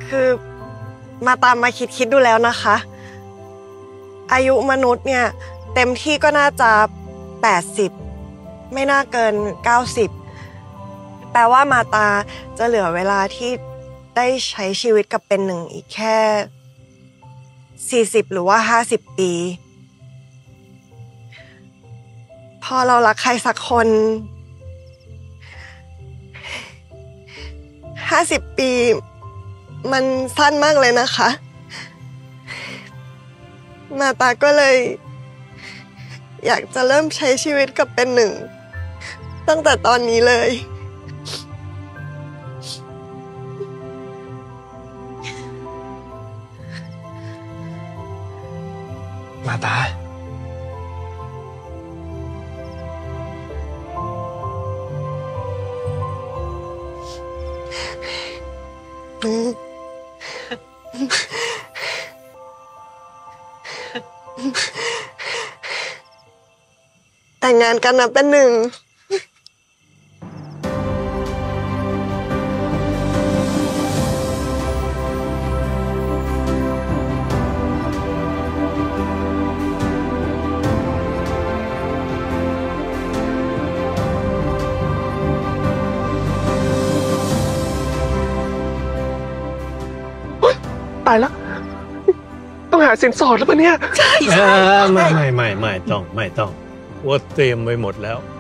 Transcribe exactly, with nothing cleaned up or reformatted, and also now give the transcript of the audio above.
คือมาตามมาคิดคิดดูแล้วนะคะอายุมนุษย์เนี่ยเต็มที่ก็น่าจะแปดสิบไม่น่าเกินเก้าสิบแปลว่ามาตาจะเหลือเวลาที่ได้ใช้ชีวิตกับเป็นหนึ่งอีกแค่สี่สิบหรือว่าห้าสิบปีพอเรารักใครสักคนห้าสิบปีมันสั้นมากเลยนะคะมาตาก็เลยอยากจะเริ่มใช้ชีวิตกับเป็นหนึ่งตั้งแต่ตอนนี้เลยมาตาแต่งงานกันนะเป็นหนึ่งตายแล้วต้องหาสินสอดแล้วปะเนี่ยใช่ใช่ไม่ไม่ไม่ไม่ต้องไม่ต้องว่าเตรียมไว้หมดแล้ว